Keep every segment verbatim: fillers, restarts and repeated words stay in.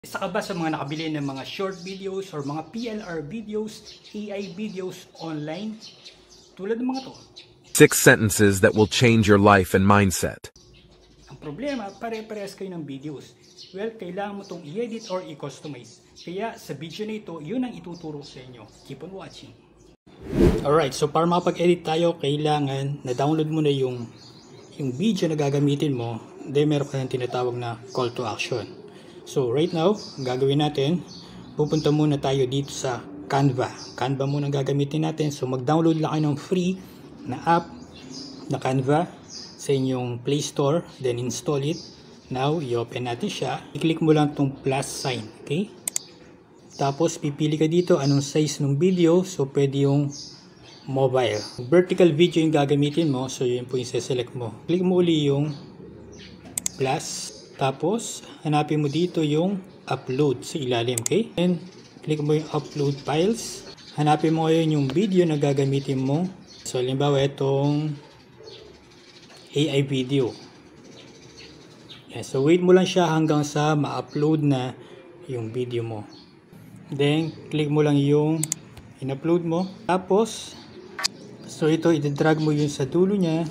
Isa ka ba sa mga nakabili ng mga short videos or mga P L R videos, A I videos online? Tulad ng mga to. Six sentences that will change your life and mindset. Ang problema, pare-parehas kayo ng videos. Well, kailangan mo itong i-edit or i-customize. Kaya sa video na ito, yun ang ituturo sa inyo. Keep on watching. Alright, so para makapag-edit tayo, kailangan na-download mo na yung, yung video na gagamitin mo. Then meron ka ng tinatawag na call to action. So right now, ang gagawin natin, pupunta muna tayo dito sa Canva. Canva muna ang gagamitin natin. So mag-download lang kayo ng free na app na Canva sa inyong Play Store. Then install it. Now, i-open natin siya. I-click mo lang itong plus sign. Okay? Tapos, pipili ka dito anong size ng video. So, pwede yung mobile. Vertical video yung gagamitin mo. So, yun po yung select mo. Click mo uli yung plus. Tapos, hanapin mo dito yung upload sa ilalim, okay? And, click mo yung upload files. Hanapin mo ngayon yung video na gagamitin mo. So, halimbawa, itong A I video. Yeah, so, wait mo lang siya hanggang sa ma-upload na yung video mo. Then, click mo lang yung in-upload mo. Tapos, so ito, i-drag mo yun sa dulo niya.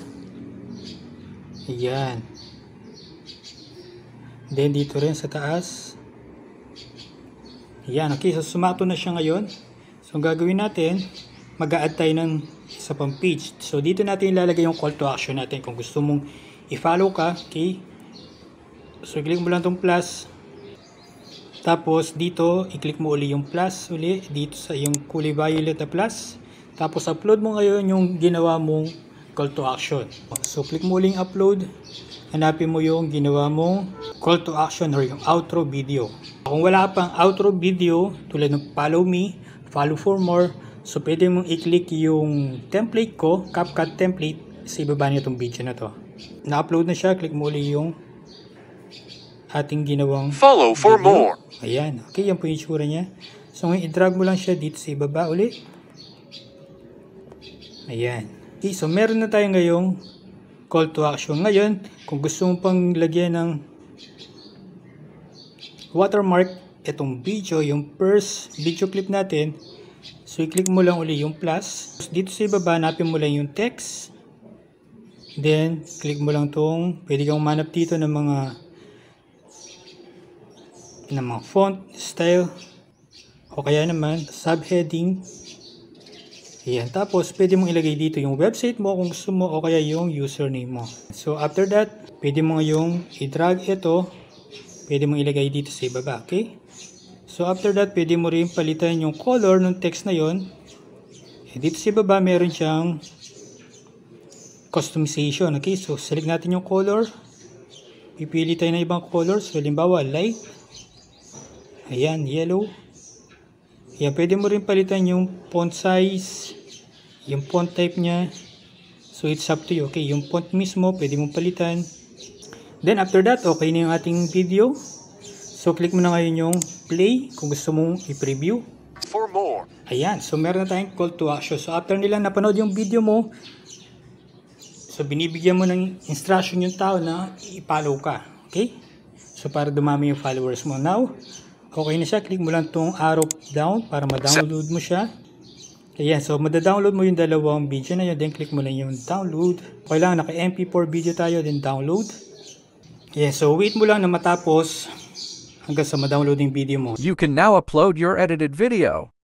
Ayan. Then dito rin sa taas. Yan, okay. So sumato na siya ngayon. So ang gagawin natin, mag-a-add tayo ng isa pang page. So dito natin ilalagay yung call to action natin. Kung gusto mong i-follow ka, okay. So i-click mo lang tong plus. Tapos dito, i-click mo uli yung plus uli. Dito sa yung kulay violet na plus. Tapos upload mo ngayon yung ginawa mong call to action. So click mo uling upload. Hanapin mo yung ginawa mong call to action or yung outro video. Kung wala pang outro video, tulad ng follow me, follow for more, so pwede mong i-click yung template ko, CapCut template, sa ibaba niyo itong video na to. Na-upload na siya, click mo ulit yung ating ginawang Follow for video. more. Ayan, okay, yan po yung itsura niya. So ngayon, i-drag mo lang siya dito sa ibaba ulit. Ayan. Okay, so meron na tayo ngayong call to action. Ngayon, kung gusto mo pang lagyan ng watermark itong video, yung first video clip natin, so i-click mo lang uli yung plus. Dito sa ibaba, hanapin mo lang yung text. Then, click mo lang tong, pwede kang manap dito ng mga ng mga font, style, o kaya naman, subheading. Ayan. Tapos, pwede mong ilagay dito yung website mo kung gusto mo o kaya yung username mo. So, after that, pwede mo yung i-drag ito. Pwede mong ilagay dito sa ibaba. Okay? So, after that, pwede mo rin palitan yung color ng text na yon. E, dito sa ibaba, meron siyang customization. Okay? So, select natin yung color. Pipili tayo ng ibang color. So, halimbawa, light. Ayan, yellow. Yan, pwede mo rin palitan yung font size, yung font type niya. So, it's up to you. Okay, yung font mismo, pwede mong palitan. Then, after that, okay na yung ating video. So, click mo na ngayon yung play kung gusto mong i-preview. For more. Ayan, so meron na tayong call to action. So, after nila napanood yung video mo, so, binibigyan mo ng instruction yung tao na i-follow ka. Okay? So, para dumami yung followers mo. Now, okay na siya, click mo lang itong arrow down para ma-download mo siya. Ayan, so mada-download mo yung dalawang video na yun, then click mo lang yung download. Okay lang, naka M P four video tayo, then download. Ayan, so wait mo lang na matapos hanggang sa ma-download yung video mo. You can now upload your edited video.